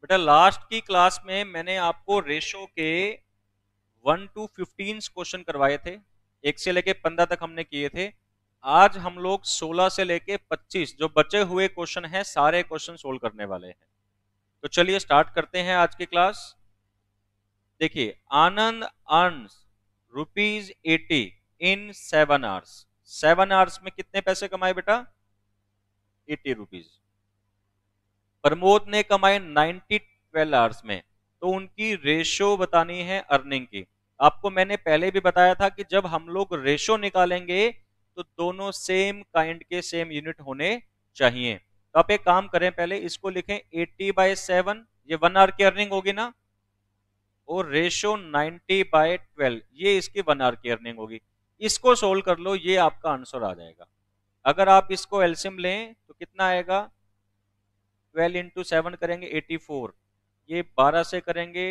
बेटा लास्ट की क्लास में मैंने आपको रेशो के 1 to 15 क्वेश्चन करवाए थे। 1 से लेके 15 तक हमने किए थे। आज हम लोग 16 से लेके 25 जो बचे हुए क्वेश्चन हैं सारे क्वेश्चन सोल्व करने वाले हैं। तो चलिए स्टार्ट करते हैं आज की क्लास। देखिए, Anand earns ₹80 in 7 hours. 7 hours में कितने पैसे कमाए बेटा? 80 रुपीज। प्रमोद ने कमाए 90 12 आवर्स में। तो उनकी रेशो बतानी है अर्निंग की। आपको मैंने पहले भी बताया था कि जब हम लोग रेशो निकालेंगे तो दोनों सेम काइंड के सेम यूनिट होने चाहिए। तो आप एक काम करें, पहले इसको लिखें 80/7, ये 1 आवर की अर्निंग होगी ना, और रेशो 90/12 ये इसकी 1 आवर की अर्निंग होगी। इसको सोल्व कर लो, ये आपका आंसर आ जाएगा। अगर आप इसको एलसीएम लें तो कितना आएगा? 12 इंटू 7 करेंगे 84, ये 12 से करेंगे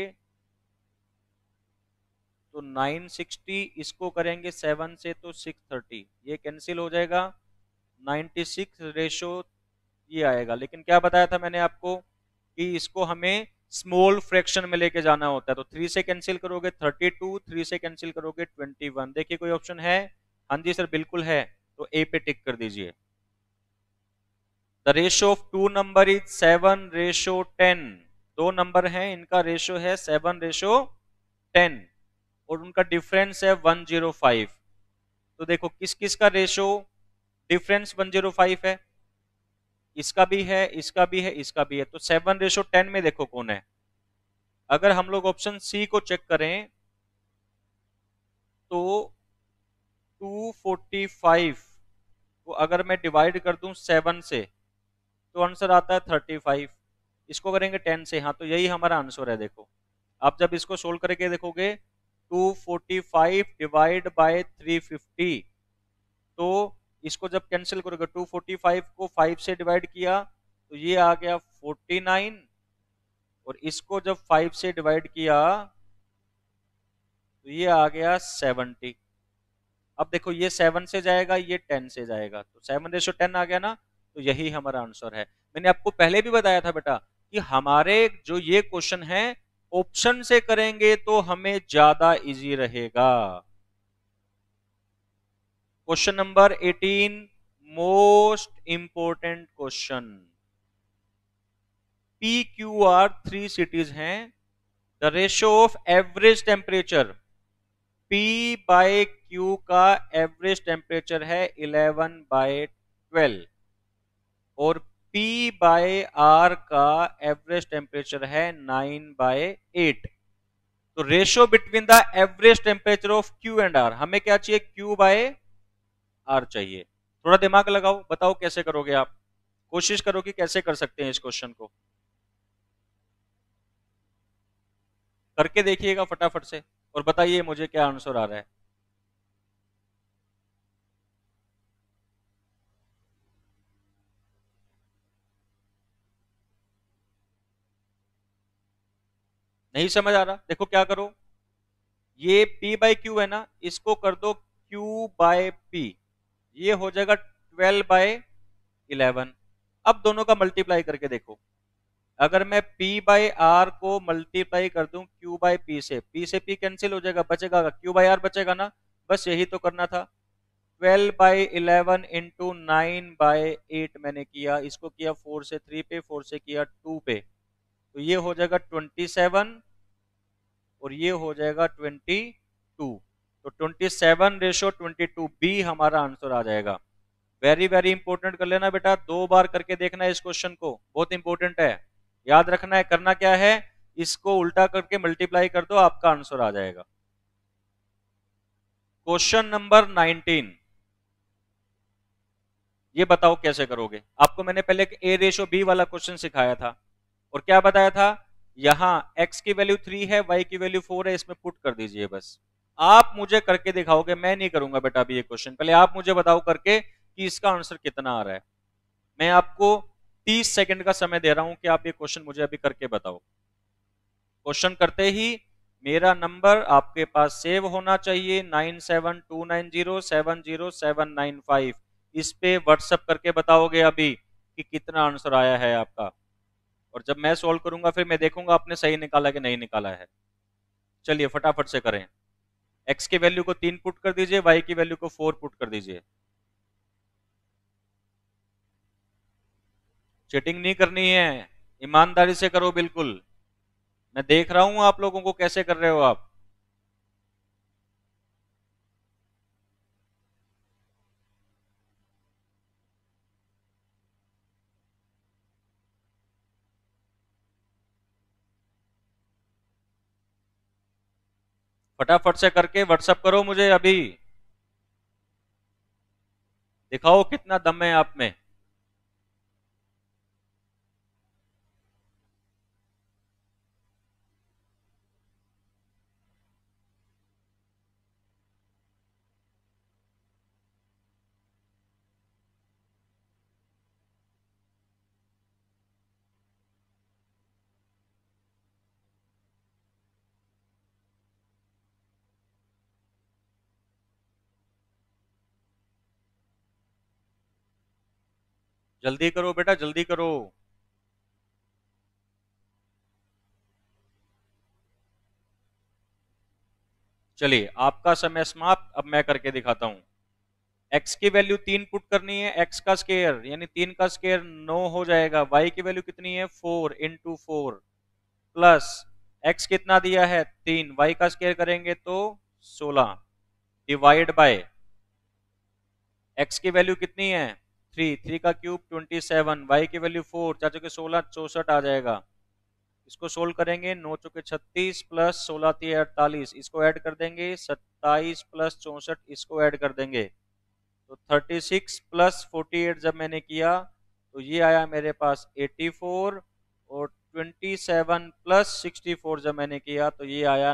तो 960, इसको करेंगे 7 से तो 630, ये कैंसिल हो जाएगा। 96 रेशो ये आएगा। लेकिन क्या बताया था मैंने आपको कि इसको हमें स्मॉल फ्रैक्शन में लेके जाना होता है। तो 3 से कैंसिल करोगे 32, 3 से कैंसिल करोगे 21। देखिए कोई ऑप्शन है? हाँ जी सर बिल्कुल है, तो ए पे टिक कर दीजिए। The ratio of two number is 7/10। दो नंबर हैं, इनका रेशो है 7/10 और उनका डिफरेंस है 105। तो देखो किस किस का रेशो डिफरेंस 105 है? इसका भी है, इसका भी है, इसका भी है। तो 7/10 में देखो कौन है। अगर हम लोग ऑप्शन सी को चेक करें तो 245 को अगर मैं डिवाइड कर दूं 7 से तो आंसर आता है 35। इसको करेंगे 10 से, हाँ तो यही हमारा आंसर है। देखो आप जब इसको सोल्व करके देखोगे 245 डिवाइड बाय 350, तो इसको जब कैंसिल करोगे 245 को 5 से डिवाइड किया तो ये आ गया 49, और इसको जब 5 से डिवाइड किया तो ये आ गया 70। अब देखो ये 7 से जाएगा, ये 10 से जाएगा, तो 7/10 आ गया ना, तो यही हमारा आंसर है। मैंने आपको पहले भी बताया था बेटा कि हमारे जो ये क्वेश्चन है ऑप्शन से करेंगे तो हमें ज्यादा इजी रहेगा। Question number 18, most important question. P Q R 3 cities हैं। The ratio of average temperature, P by Q का एवरेज टेम्परेचर है 11/12 और P बाय R का एवरेज टेम्परेचर है 9/8। तो ratio between the average temperature of Q and R, हमें क्या चाहिए? Q बाय R चाहिए। थोड़ा दिमाग लगाओ, बताओ कैसे करोगे आप। कोशिश करो कि कैसे कर सकते हैं इस क्वेश्चन को, करके देखिएगा फटाफट से और बताइए मुझे क्या आंसर आ रहा है। नहीं समझ आ रहा? देखो क्या करो, ये P बाई क्यू है ना, इसको कर दो Q बाय P, ये हो जाएगा 12/11। अब दोनों का मल्टीप्लाई करके देखो, अगर मैं P बाई आर को मल्टीप्लाई कर दूं Q बाई P से, P से P कैंसिल हो जाएगा, बचेगा Q बाई आर बचेगा ना, बस यही तो करना था। 12/11 इंटू 9/8 मैंने किया, इसको किया 4 से 3 पे, 4 से किया 2 पे, तो ये हो जाएगा 27 और ये हो जाएगा 22। तो 27/22 बी हमारा आंसर आ जाएगा। वेरी वेरी इंपॉर्टेंट कर लेना बेटा, 2 बार करके देखना है इस क्वेश्चन को, बहुत इंपॉर्टेंट है। याद रखना है, करना क्या है, इसको उल्टा करके मल्टीप्लाई कर दो, आपका आंसर आ जाएगा। क्वेश्चन नंबर 19, ये बताओ कैसे करोगे। आपको मैंने पहले ए रेशो बी वाला क्वेश्चन सिखाया था और क्या बताया था, यहां x की वैल्यू 3 है, y की वैल्यू 4 है, इसमें पुट कर दीजिए बस। आप मुझे करके दिखाओगे, मैं नहीं करूंगा बेटा अभी ये क्वेश्चन। पहले आप मुझे बताओ करके कि इसका आंसर कितना आ रहा है। मैं आपको 30 सेकंड का समय दे रहा हूं कि आप ये क्वेश्चन मुझे अभी करके बताओ। क्वेश्चन करते ही मेरा नंबर आपके पास सेव होना चाहिए 9729070795। इस पे व्हाट्सएप करके बताओगे अभी कि कितना आंसर आया है आपका। और जब मैं सोल्व करूंगा फिर मैं देखूंगा आपने सही निकाला कि नहीं निकाला है। चलिए फटाफट से करें। x की वैल्यू को 3 पुट कर दीजिए, y की वैल्यू को 4 पुट कर दीजिए। चीटिंग नहीं करनी है, ईमानदारी से करो बिल्कुल। मैं देख रहा हूं आप लोगों को कैसे कर रहे हो आप। फटाफट से करके व्हाट्सएप करो मुझे अभी। दिखाओ कितना दम है आप में। जल्दी करो बेटा, जल्दी करो। चलिए आपका समय समाप्त। अब मैं करके दिखाता हूं। x की वैल्यू 3 पुट करनी है, x का स्केयर यानी 3 का स्केयर 9 हो जाएगा। y की वैल्यू कितनी है 4 इंटू 4 प्लस x कितना दिया है 3, y का स्केयर करेंगे तो 16 डिवाइड बाय x की वैल्यू कितनी है 3, 3 का क्यूब 27, y की वैल्यू 4, 4 चौके 16 64 आ जाएगा। इसको सोल्व करेंगे, 9 चौके 36 प्लस 16 3 48, इसको ऐड कर देंगे 27 प्लस 64, इसको ऐड कर देंगे तो 36 प्लस 48 जब मैंने किया तो ये आया मेरे पास 84 और 27 प्लस 64 जब मैंने किया तो ये आया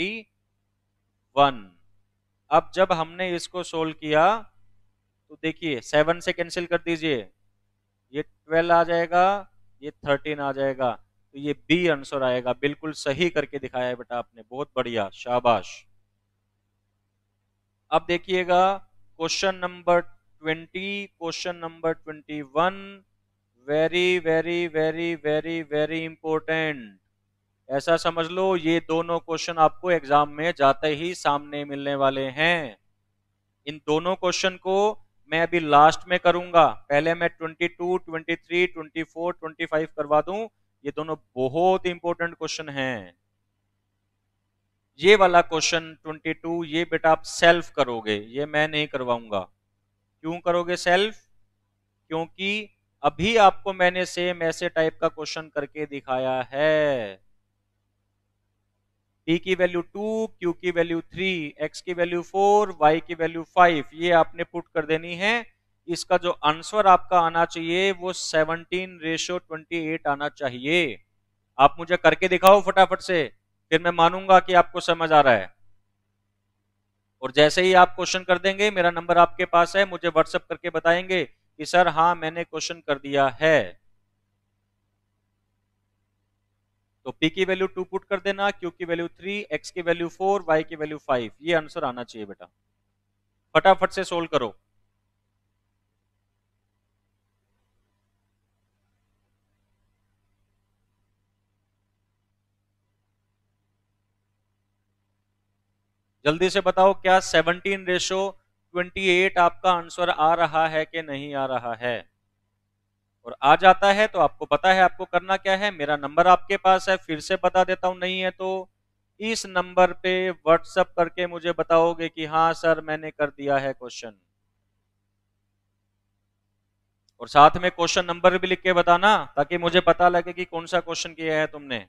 91। अब जब हमने इसको सोल्व किया तो देखिए 7 से कैंसिल कर दीजिए, ये 12 आ जाएगा, ये 13 आ जाएगा, तो ये बी आंसर आएगा। बिल्कुल सही करके दिखाया है बेटा आपने, बहुत बढ़िया, शाबाश। अब देखिएगा question number 20, question number 21, very very very very very important. ऐसा समझ लो ये दोनों क्वेश्चन आपको एग्जाम में जाते ही सामने मिलने वाले हैं। इन दोनों क्वेश्चन को मैं अभी लास्ट में करूंगा, पहले मैं 22, 23, 24, 25 करवा दूं। ये दोनों बहुत इंपॉर्टेंट क्वेश्चन हैं। ये वाला क्वेश्चन 22 ये बेटा आप सेल्फ करोगे, ये मैं नहीं करवाऊंगा। क्यों करोगे सेल्फ? क्योंकि अभी आपको मैंने सेम ऐसे टाइप का क्वेश्चन करके दिखाया है। p की वैल्यू 2, q की वैल्यू 3, x की वैल्यू 4, y की वैल्यू 5, ये आपने पुट कर देनी है। इसका जो आंसर आपका आना चाहिए वो 17:28 आना चाहिए। आप मुझे करके दिखाओ फटाफट से, फिर मैं मानूंगा कि आपको समझ आ रहा है। और जैसे ही आप क्वेश्चन कर देंगे मेरा नंबर आपके पास है, मुझे व्हाट्सएप करके बताएंगे कि सर हाँ मैंने क्वेश्चन कर दिया है। तो p की वैल्यू 2 पुट कर देना, q की वैल्यू 3, x की वैल्यू 4, y की वैल्यू 5, ये आंसर आना चाहिए बेटा। फटाफट से सोल्व करो। जल्दी से बताओ क्या 17:28 आपका आंसर आ रहा है कि नहीं आ रहा है? और आ जाता है तो आपको पता है आपको करना क्या है, मेरा नंबर आपके पास है, फिर से बता देता हूं, नहीं है तो इस नंबर पे व्हाट्सएप करके मुझे बताओगे कि हाँ सर मैंने कर दिया है क्वेश्चन। और साथ में क्वेश्चन नंबर भी लिख के बताना ताकि मुझे पता लगे कि कौन सा क्वेश्चन किया है तुमने।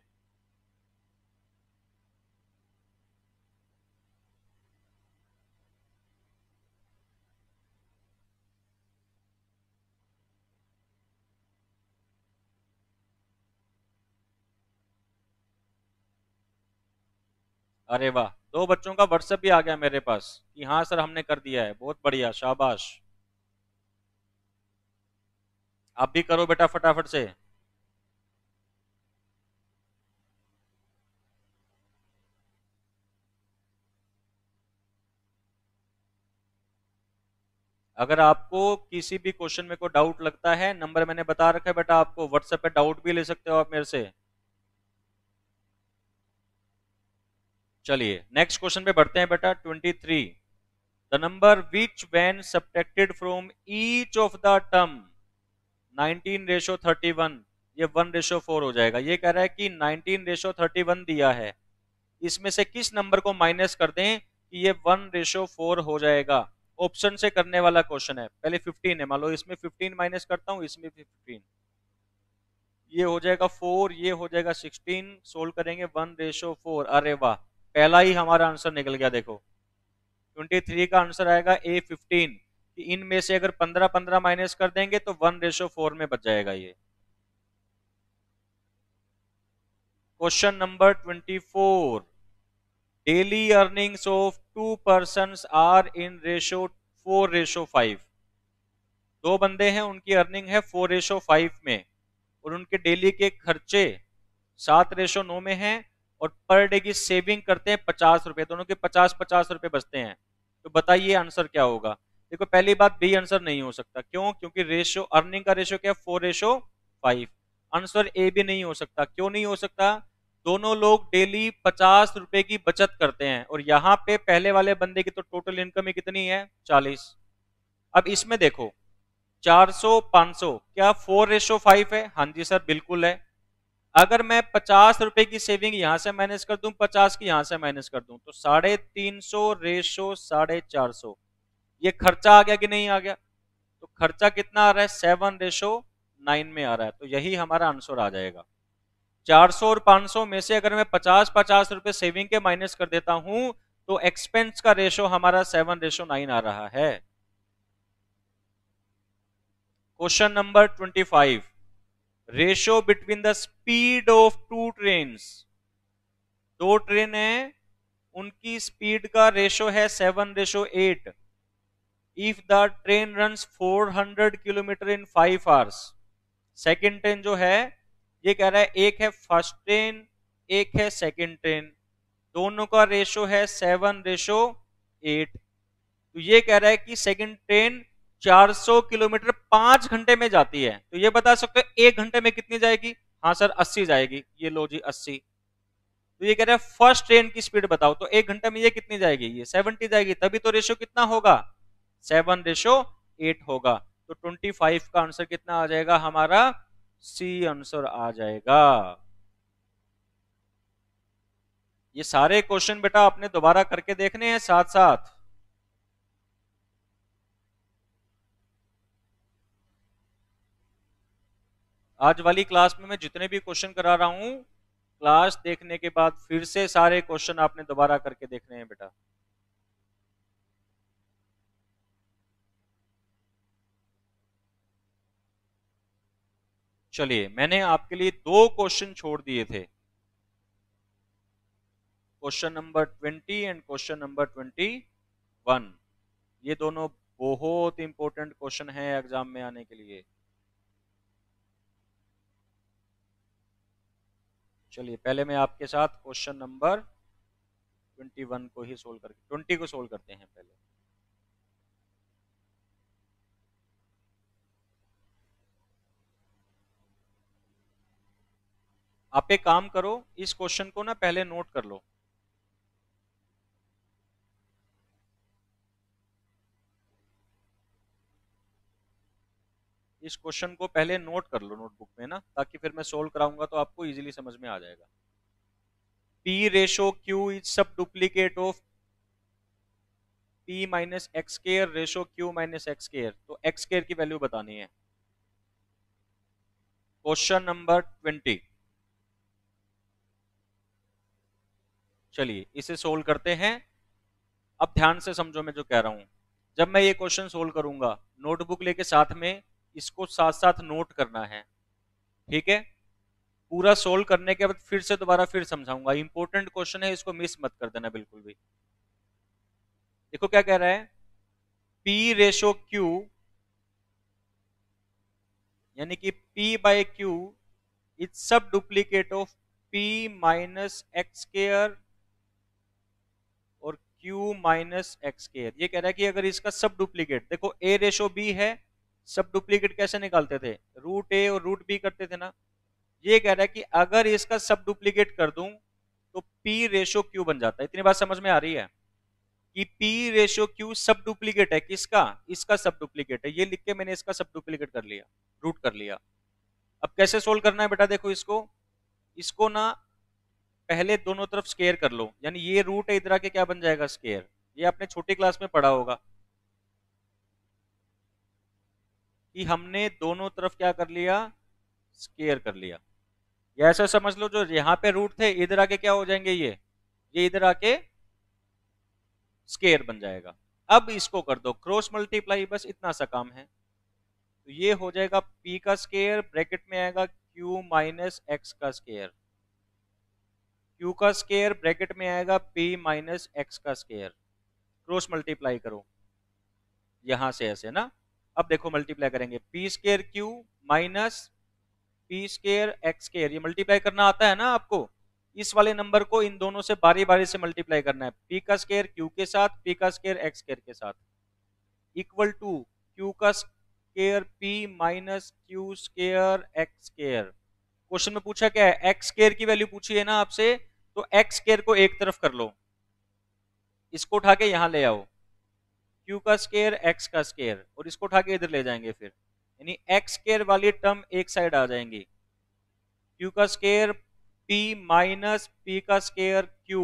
अरे वाह, दो बच्चों का व्हाट्सएप भी आ गया मेरे पास कि हाँ सर हमने कर दिया है, बहुत बढ़िया, शाबाश। आप भी करो बेटा फटाफट से। अगर आपको किसी भी क्वेश्चन में कोई डाउट लगता है, नंबर मैंने बता रखा है बेटा, आपको व्हाट्सएप पे डाउट भी ले सकते हो आप मेरे से। चलिए नेक्स्ट क्वेश्चन पे बढ़ते हैं बेटा। 23, the number which when subtracted from each of the term 19:31, ये 1:4 हो जाएगा। ये कह रहा है कि 19:31 दिया है, इसमें से किस नंबर को माइनस कर दें कि ये 1:4 हो जाएगा। ऑप्शन से करने वाला क्वेश्चन है। पहले 15 है, मान लो इसमें 15 माइनस करता हूं, इसमें भी 15, ये हो जाएगा 4, ये हो जाएगा 16, सोल्व करेंगे 1:4। अरे वाह, पहला ही हमारा आंसर निकल गया। देखो 23 का आंसर आएगा A15, कि इनमें से अगर 15-15 माइनस कर देंगे तो 1:4 में बच जाएगा ये। Question number 24, daily earnings of 2 persons are in ratio 4:5। दो बंदे हैं, उनकी अर्निंग है 4:5 में, और उनके डेली के खर्चे 7:9 में हैं, और पर डे की सेविंग करते हैं 50 रुपए, दोनों के 50-50 रुपए बचते हैं। तो बताइए आंसर क्या होगा। देखो पहली बात, बी आंसर नहीं हो सकता। क्यों? क्योंकि रेशो, अर्निंग का रेशो क्या है, 4:5। आंसर ए भी नहीं हो सकता। क्यों नहीं हो सकता? दोनों लोग डेली 50 रुपए की बचत करते हैं, और यहाँ पे पहले वाले बंदे की तो टोटल इनकम ही कितनी है, 40। अब इसमें देखो 400-500, क्या 4:5 है? हाँ जी सर बिल्कुल है। अगर मैं 50 रुपए की सेविंग यहां से माइनस कर दूं, 50 की यहां से माइनस कर दूं, तो 350/400, ये खर्चा आ गया कि नहीं आ गया? तो खर्चा कितना आ रहा है, 7:9 में आ रहा है। तो यही हमारा आंसर आ जाएगा। 400 और 500 में से अगर मैं 50-50 रुपए सेविंग के माइनस कर देता हूं, तो एक्सपेंस का रेशो हमारा 7:9 आ रहा है। Question number 25, ratio between the speed of two trains. दो ट्रेन है, उनकी स्पीड का रेशो है 7:8। If the train runs 400 kilometre in 5 hours. Second train जो है, ये कह रहा है एक है फर्स्ट ट्रेन, एक है सेकेंड ट्रेन, दोनों का रेशो है 7:8। तो ये कह रहा है कि सेकेंड ट्रेन 400 किलोमीटर 5 घंटे में जाती है। तो ये बता सकते हो 1 घंटे में कितनी जाएगी? हाँ सर 80 जाएगी। ये लो जी 80। तो ये कह रहा है फर्स्ट ट्रेन की स्पीड बताओ, तो 1 घंटे में ये कितनी जाएगी? ये 70 जाएगी। तभी तो रेशो कितना होगा, 7:8 होगा। तो 25 का आंसर कितना आ जाएगा हमारा, सी आंसर आ जाएगा। ये सारे क्वेश्चन बेटा आपने दोबारा करके देखने हैं साथ साथ। आज वाली क्लास में मैं जितने भी क्वेश्चन करा रहा हूं, क्लास देखने के बाद फिर से सारे क्वेश्चन आपने दोबारा करके देखने हैं बेटा। चलिए मैंने आपके लिए दो क्वेश्चन छोड़ दिए थे, question number 20 and question number 21। ये दोनों बहुत इंपॉर्टेंट क्वेश्चन है एग्जाम में आने के लिए। चलिए पहले मैं आपके साथ क्वेश्चन नंबर 21 को ही सोल्व करके 20 को सोल्व करते हैं पहले। आप एक काम करो, इस क्वेश्चन को ना पहले नोट कर लो। इस क्वेश्चन को पहले नोट कर लो नोटबुक में ना, ताकि फिर मैं सोल्व कराऊंगा तो आपको इजीली समझ में आ जाएगा। P ratio Q is sub duplicate of P minus x square ratio Q minus x square. तो एक्स स्केयर की वैल्यू बतानी है। Question number 20। चलिए इसे सोल्व करते हैं। अब ध्यान से समझो मैं जो कह रहा हूं। जब मैं ये क्वेश्चन सोल्व करूंगा, नोटबुक लेके साथ में इसको साथ साथ नोट करना है, ठीक है? पूरा सोल्व करने के बाद फिर से दोबारा फिर समझाऊंगा। इंपॉर्टेंट क्वेश्चन है, इसको मिस मत कर देना बिल्कुल भी। देखो क्या कह रहा है, P रेशो Q यानी कि P by Q is sub duplicate of P minus x square और क्यू माइनस एक्स स्केयर। ये कह रहा है कि अगर इसका सब डुप्लीकेट, देखो ए रेशो बी है, सब डुप्लीकेट कैसे निकालते थे, रूट ए और रूट बी करते थे ना। ये कह रहा है कि अगर इसका सब डुप्लीकेट कर दूं तो पी रेशो क्यू बन जाता है। इतनी बात समझ में आ रही है कि P ratio Q sub duplicate है किसका, इसका सब डुप्लीकेट है। ये लिख के मैंने इसका सब डुप्लीकेट कर लिया, रूट कर लिया। अब कैसे सोल्व करना है बेटा, देखो इसको इसको ना पहले दोनों तरफ स्केयर कर लो, यानी ये रूट है, इधर आके क्या बन जाएगा, स्केयर। ये आपने छोटी क्लास में पढ़ा होगा कि हमने दोनों तरफ क्या कर लिया, स्केयर कर लिया। या ऐसा समझ लो जो यहां पे रूट थे इधर आके क्या हो जाएंगे, ये इधर आके स्केयर बन जाएगा। अब इसको कर दो क्रॉस मल्टीप्लाई, बस इतना सा काम है। तो ये हो जाएगा p का स्केयर, ब्रैकेट में आएगा q माइनस एक्स का स्केयर, q का स्केयर ब्रैकेट में आएगा p माइनस एक्स का स्केयर। क्रॉस मल्टीप्लाई करो यहां से ऐसे ना। अब देखो मल्टीप्लाई करेंगे, P square Q minus P square x square. ये मल्टीप्लाई करना आता है ना आपको, इस वाले नंबर को इन दोनों से बारी बारी से मल्टीप्लाई करना है, पी का स्केयर क्यू के साथ, पी का स्केयर एक्स स्केयर के साथ, इक्वल टू क्यू का square P minus Q square x square. Question में पूछा क्या है, एक्स स्केयर की वैल्यू पूछी है ना आपसे, तो एक्स स्केयर को एक तरफ कर लो, इसको उठा के यहां ले आओ, क्यू का स्केयर एक्स का स्केयर, और इसको उठा के इधर ले जाएंगे फिर, यानी एक्स स्केयर वाली टर्म एक साइड आ जाएंगी, क्यू का स्केयर पी माइनस पी का स्केयर क्यू।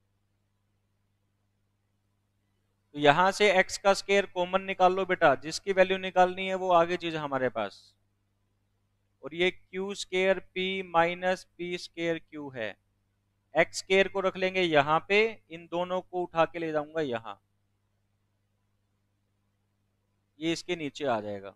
तो यहां से एक्स का स्केयर कॉमन निकाल लो बेटा, जिसकी वैल्यू निकालनी है वो आगे चीज हमारे पास, और ये Q square P minus P square Q है। एक्स स्केयर को रख लेंगे यहां पे, इन दोनों को उठा के ले जाऊंगा यहां, ये इसके नीचे आ जाएगा।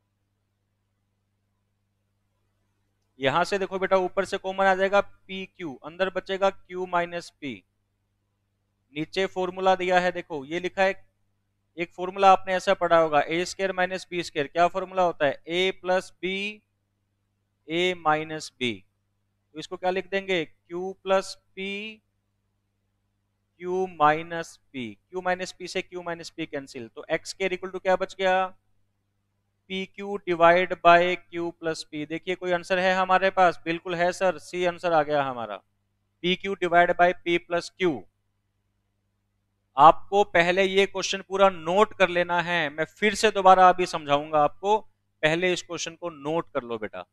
यहां से देखो बेटा ऊपर से कॉमन आ जाएगा पी क्यू, अंदर बचेगा क्यू माइनस पी। नीचे फॉर्मूला दिया है, देखो ये लिखा है, एक फॉर्मूला आपने ऐसा पढ़ा होगा, A square minus B square. क्या फॉर्मूला होता है, A plus B A minus B. तो इसको क्या लिख देंगे, Q plus P Q minus P. Q minus P से क्यू माइनस पी कैंसिल, तो एक्स स्केयर इक्वल टू क्या बच गया, P Q divide by Q plus P. देखिए कोई आंसर है हमारे पास, बिल्कुल है सर, सी आंसर आ गया हमारा, P Q divide by P plus Q. आपको पहले ये क्वेश्चन पूरा नोट कर लेना है, मैं फिर से दोबारा अभी समझाऊंगा आपको, पहले इस क्वेश्चन को नोट कर लो बेटा।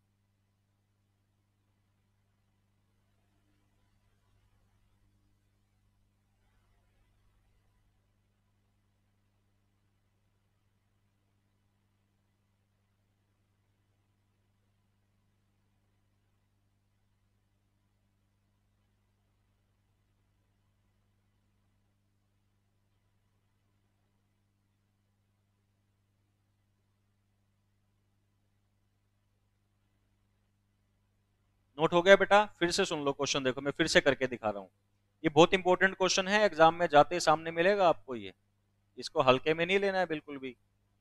नोट हो गया बेटा, फिर से सुन लो क्वेश्चन, देखो मैं फिर से करके दिखा रहा हूं। ये बहुत इंपॉर्टेंट क्वेश्चन है, एग्जाम में जाते सामने मिलेगा आपको ये, इसको हल्के में नहीं लेना है बिल्कुल भी।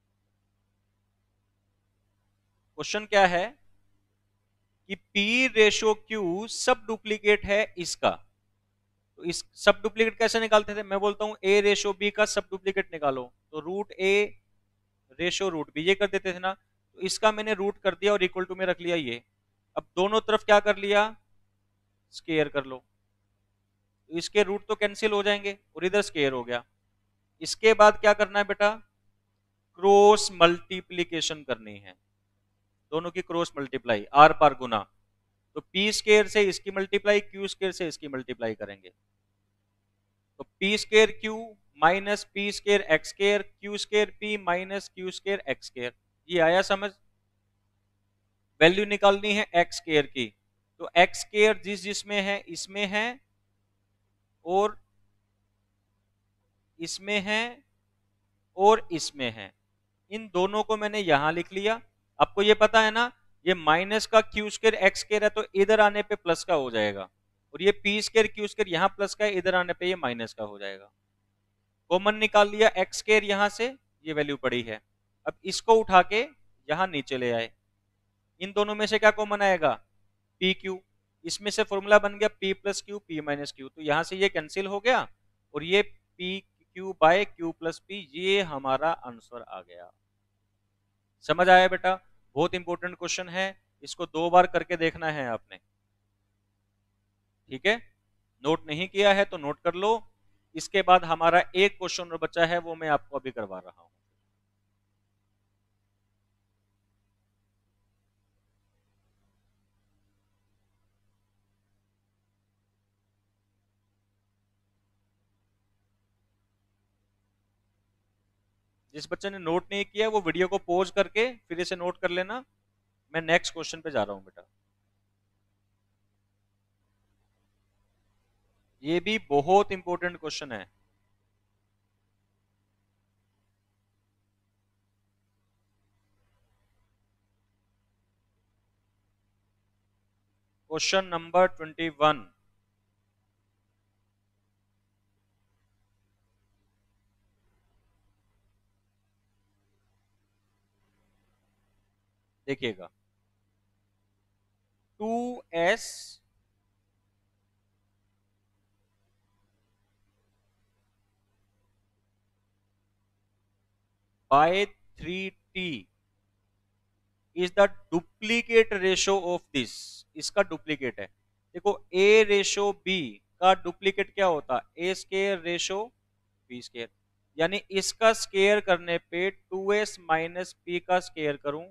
क्वेश्चन क्या है कि P ratio Q sub duplicate है इसका। तो इस सब डुप्लीकेट कैसे निकालते थे, मैं बोलता हूं A रेशो B का सब डुप्लीकेट निकालो, तो root A ratio root B ये कर देते थे ना। तो इसका मैंने रूट कर दिया और इक्वल टू में रख लिया ये। अब दोनों तरफ क्या कर लिया, स्केयर कर लो, तो इसके रूट तो कैंसिल हो जाएंगे और इधर स्केयर हो गया। इसके बाद क्या करना है बेटा, क्रॉस मल्टीप्लीकेशन करनी है, दोनों की क्रॉस मल्टीप्लाई, आर पार गुना। तो पी स्केयर से इसकी मल्टीप्लाई, क्यू स्केयर से इसकी मल्टीप्लाई करेंगे, तो P square Q minus P square x square, Q square P minus Q square x square. ये आया समझ। वैल्यू निकालनी है एक्स स्केयर की, तो एक्स स्केयर जिस जिसमें है इसमें है और इसमें है और इसमें है, इन दोनों को मैंने यहां लिख लिया। आपको ये पता है ना, ये माइनस का क्यू स्केयर एक्स स्केयर है, तो इधर आने पे प्लस का हो जाएगा, और ये पी स्केयर क्यू स्केयर यहां प्लस का है, इधर आने पे ये माइनस का हो जाएगा। कॉमन निकाल लिया एक्स स्केयर यहां से, ये वैल्यू पड़ी है। अब इसको उठा के यहां नीचे ले आए, इन दोनों में से क्या कॉमन आएगा, पी क्यू। इसमें से फॉर्मूला बन गया P plus Q P minus Q, तो यहां से ये कैंसिल हो गया और ये P Q by Q plus P, ये हमारा आंसर आ गया। समझ आया बेटा? बहुत इंपॉर्टेंट क्वेश्चन है, इसको 2 बार करके देखना है आपने, ठीक है? नोट नहीं किया है तो नोट कर लो। इसके बाद हमारा एक क्वेश्चन और बचा है, वो मैं आपको अभी करवा रहा हूं। जिस बच्चे ने नोट नहीं किया वो वीडियो को पॉज करके फिर इसे नोट कर लेना। मैं नेक्स्ट क्वेश्चन पे जा रहा हूं बेटा। ये भी बहुत इंपॉर्टेंट क्वेश्चन है। Question number 21। देखिएगा, 2s by 3t is the duplicate ratio of this. इसका डुप्लीकेट है। देखो, a रेशो b का डुप्लीकेट क्या होता है? a square ratio b square. यानी इसका स्केयर करने पे 2s माइनस p का स्केयर करूं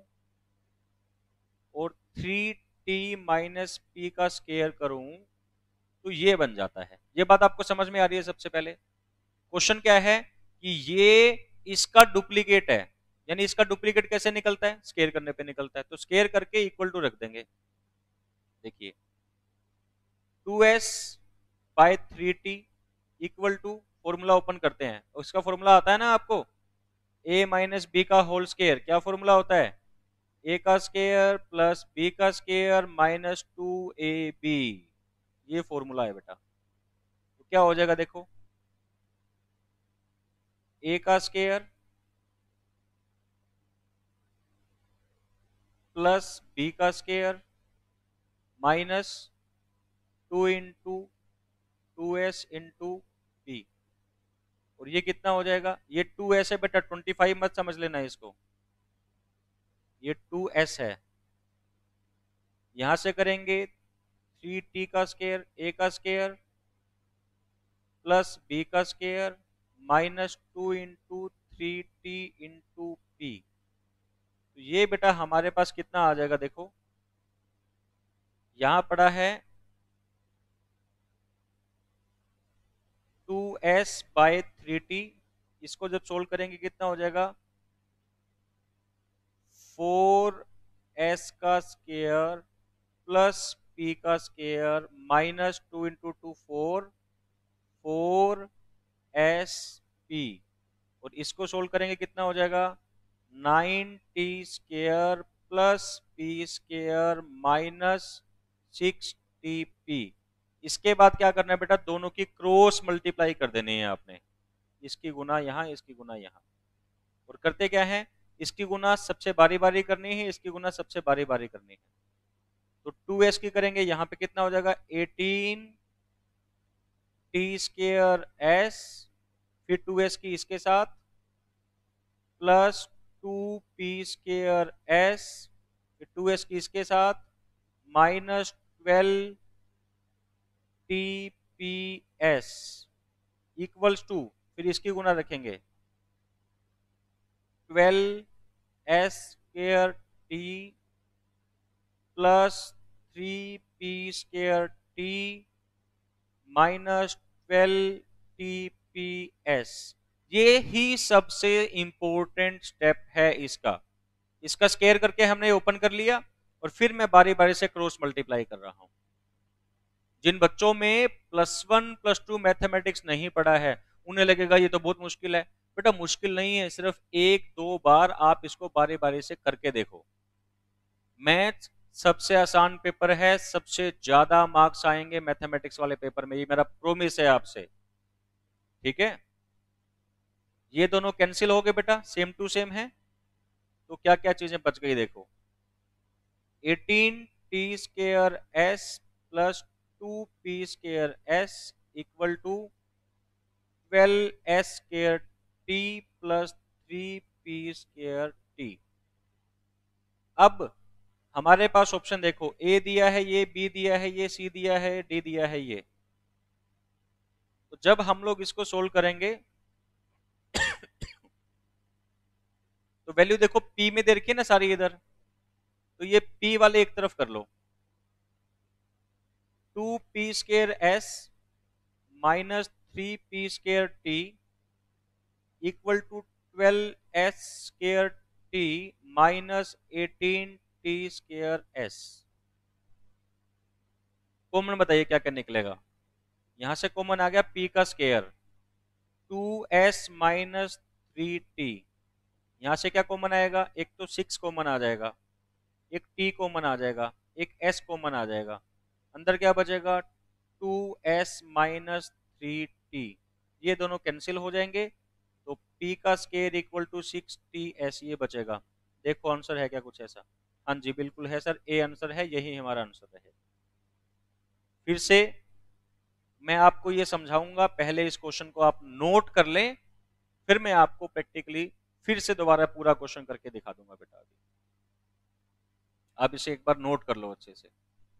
और 3t माइनस p का स्केयर करूं तो ये बन जाता है। ये बात आपको समझ में आ रही है? सबसे पहले क्वेश्चन क्या है कि ये इसका डुप्लीकेट है। यानी इसका डुप्लीकेट कैसे निकलता है? स्केयर करने पे निकलता है। तो स्केयर करके इक्वल टू रख देंगे। देखिए, 2s by 3t equal to, formula open करते हैं। उसका फॉर्मूला आता है ना आपको, a माइनस बी का होल स्केयर। क्या फॉर्मूला होता है? a का स्केयर प्लस b का स्केयर माइनस 2ab। ये फॉर्मूला है बेटा। तो क्या हो जाएगा? देखो, a का स्केयर प्लस b का square minus 2 into 2s into B. और ये कितना हो जाएगा? ये 2s है बेटा, 25 मत समझ लेना इसको। ये 2s है। यहां से करेंगे 3t का स्केयर, a का स्केयर प्लस b का square minus 2 into 3t into P. तो ये बेटा हमारे पास कितना आ जाएगा? देखो, यहां पड़ा है 2s बाय 3t। इसको जब सोल्व करेंगे कितना हो जाएगा? 4s का स्केयर प्लस p का square minus 2 into 2 4 S P. और इसको सोल्व करेंगे कितना हो जाएगा? 9t square plus p square minus 6tp। इसके बाद क्या करना है बेटा? दोनों की क्रॉस मल्टीप्लाई कर देनी है आपने। इसकी गुना यहाँ, इसकी गुना यहाँ। और करते क्या है? इसकी गुना सबसे बारी बारी करनी है, इसकी गुना सबसे बारी बारी करनी है। तो 2s की करेंगे, यहाँ पे कितना हो जाएगा? 18 टी स्केयर एस, फिर 2s की इसके साथ प्लस 2p स्केयर एस, फिर 2s की इसके साथ minus 12 T P S equals to, फिर इसकी गुना रखेंगे 12 S square T plus 3p square T minus 12 TPS। ये ही सबसे इंपॉर्टेंट स्टेप है इसका। इसका स्केयर करके हमने ओपन कर लिया और फिर मैं बारी बारी से क्रॉस मल्टीप्लाई कर रहा हूं। जिन बच्चों में +1 +2 मैथमेटिक्स नहीं पढ़ा है उन्हें लगेगा ये तो बहुत मुश्किल है। बेटा मुश्किल नहीं है, सिर्फ 1-2 बार आप इसको बारी बारी से करके देखो। मैथ्स सबसे आसान पेपर है, सबसे ज्यादा मार्क्स आएंगे मैथमेटिक्स वाले पेपर में, ये मेरा प्रोमिस है आपसे। ठीक है, ये दोनों कैंसिल हो गए बेटा, सेम टू सेम है। तो क्या क्या चीजें बच गई? देखो, 18t square s plus 2p square s equal to 12s² t plus 3p² t। अब हमारे पास ऑप्शन देखो, ए दिया है ये, बी दिया है ये, सी दिया है, डी दिया है ये। तो जब हम लोग इसको सोल्व करेंगे तो वैल्यू देखो पी में दे रखी है ना सारी इधर, तो ये पी वाले एक तरफ कर लो, 2p² s minus 3p² t equal to 12s² t minus 18t² s। Common बताइए क्या क्या निकलेगा। यहां से कॉमन आ गया p का स्केयर 2s माइनस 3t। यहां से क्या कॉमन आएगा, एक तो 6 कॉमन आ जाएगा, एक t कॉमन आ जाएगा, एक s कॉमन आ जाएगा, अंदर क्या बचेगा 2s माइनस 3t। ये दोनों कैंसिल हो जाएंगे, तो p का square equal to 6t s ये बचेगा। देखो आंसर है क्या कुछ ऐसा। हाँ जी बिल्कुल है सर, ए आंसर है, यही हमारा आंसर है। फिर से मैं आपको ये समझाऊंगा, पहले इस क्वेश्चन को आप नोट कर लें, फिर मैं आपको प्रैक्टिकली फिर से दोबारा पूरा क्वेश्चन करके दिखा दूंगा बेटा। अभी आप इसे एक बार नोट कर लो अच्छे से।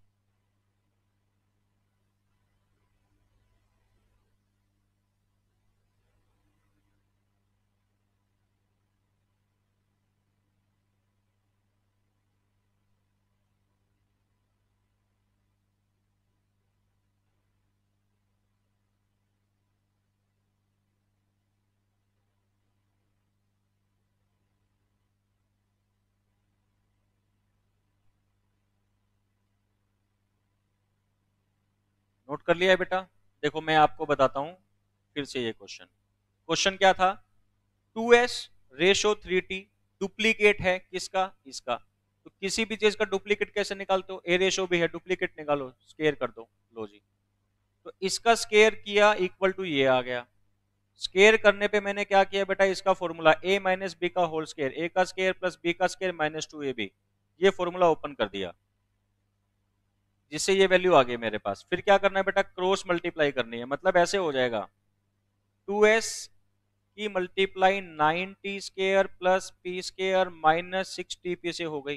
नोट कर लिया है बेटा। देखो मैं आपको बताता हूं फिर से ये क्वेश्चन। क्वेश्चन क्या था, 2s रेशो 3t डुप्लीकेट है किसका, इसका। तो किसी भी चीज का डुप्लीकेट कैसे निकालते हो, ए रेशो भी है, डुप्लीकेट निकालो, स्केयर कर दो, लो जी। तो इसका स्केयर किया इक्वल टू ये आ गया। स्केयर करने पे मैंने क्या किया बेटा, इसका फॉर्मूला a माइनस बी का होल स्केयर, ए का स्केयर प्लस बी का स्केयर माइनस 2ab, ये फॉर्मूला ओपन कर दिया, जिससे ये वैल्यू आ गई मेरे पास। फिर क्या करना है बेटा, क्रॉस मल्टीप्लाई करनी है, मतलब ऐसे हो जाएगा 2s की multiply 9t² plus p² minus 6tp से हो गई,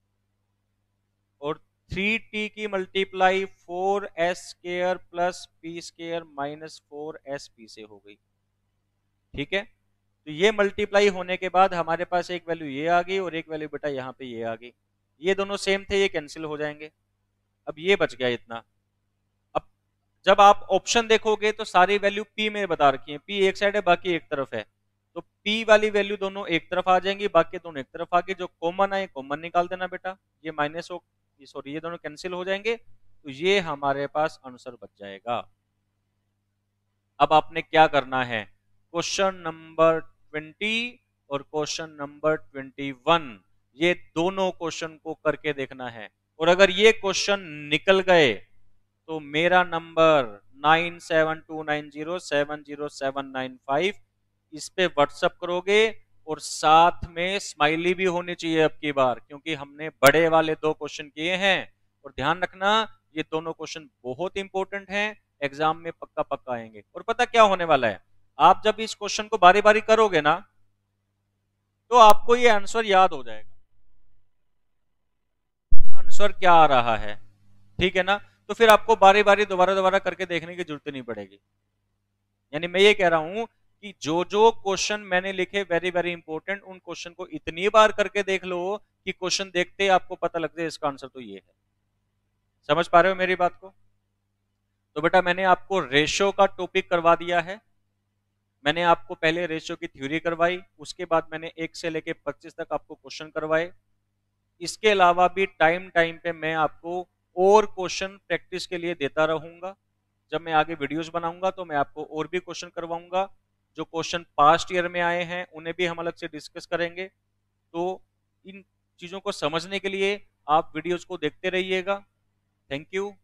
और 3t की multiply 4s² plus p² minus 4sp से हो गई। ठीक है, तो ये मल्टीप्लाई होने के बाद हमारे पास एक वैल्यू ये आ गई और एक वैल्यू बेटा यहाँ पे ये आ गई। ये दोनों सेम थे, ये कैंसिल हो जाएंगे। अब ये बच गया इतना। अब जब आप ऑप्शन देखोगे तो सारी वैल्यू p में बता रखी है, p एक साइड है बाकी एक तरफ है, तो p वाली वैल्यू दोनों एक तरफ आ जाएंगी, बाकी दोनों एक तरफ आ गई। जो कॉमन है कॉमन निकाल देना बेटा, ये माइनस हो, सॉरी ये दोनों कैंसिल हो जाएंगे, तो ये हमारे पास आंसर बच जाएगा। अब आपने क्या करना है, क्वेश्चन नंबर 20 और क्वेश्चन नंबर 21 ये दोनों क्वेश्चन को करके देखना है, और अगर ये क्वेश्चन निकल गए तो मेरा नंबर 9729070795 इस पे व्हाट्सएप करोगे, और साथ में स्माइली भी होनी चाहिए अब की बार, क्योंकि हमने बड़े वाले दो क्वेश्चन किए हैं। और ध्यान रखना ये दोनों क्वेश्चन बहुत इंपॉर्टेंट हैं, एग्जाम में पक्का पक्का आएंगे। और पता क्या होने वाला है, आप जब इस क्वेश्चन को बारी बारी करोगे ना तो आपको ये आंसर याद हो जाएगा, आंसर क्या आ रहा है। ठीक है ना, तो फिर आपको बारी बारी दोबारा दोबारा करके देखने की जरूरत नहीं पड़ेगी। यानी मैं ये कह रहा हूं कि जो जो क्वेश्चन मैंने लिखे वेरी वेरी इंपॉर्टेंट, उन क्वेश्चन को इतनी बार करके देख लो कि क्वेश्चन देखते ही आपको पता लग जाए इसका आंसर तो ये है। समझ पा रहे हो मेरी बात को। तो बेटा मैंने आपको रेशो का टॉपिक करवा दिया है। मैंने आपको पहले रेशो की थ्योरी करवाई, उसके बाद मैंने 1 से लेके 25 तक आपको क्वेश्चन करवाए। इसके अलावा भी टाइम टाइम पे मैं आपको और क्वेश्चन प्रैक्टिस के लिए देता रहूंगा। जब मैं आगे वीडियोस बनाऊंगा तो मैं आपको और भी क्वेश्चन करवाऊंगा। जो क्वेश्चन पास्ट ईयर में आए हैं उन्हें भी हम अलग से डिस्कस करेंगे। तो इन चीजों को समझने के लिए आप वीडियोस को देखते रहिएगा। Thank you.